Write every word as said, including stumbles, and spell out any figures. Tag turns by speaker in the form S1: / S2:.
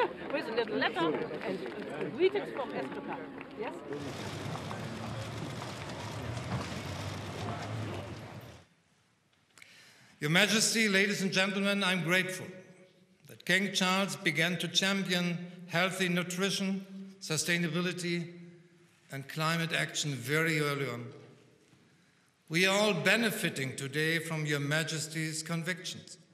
S1: with a little letter and uh, greetings from Africa. Yes?
S2: Your Majesty, ladies and gentlemen, I'm grateful that King Charles began to champion healthy nutrition, sustainability, and climate action very early on. We are all benefiting today from Your Majesty's convictions.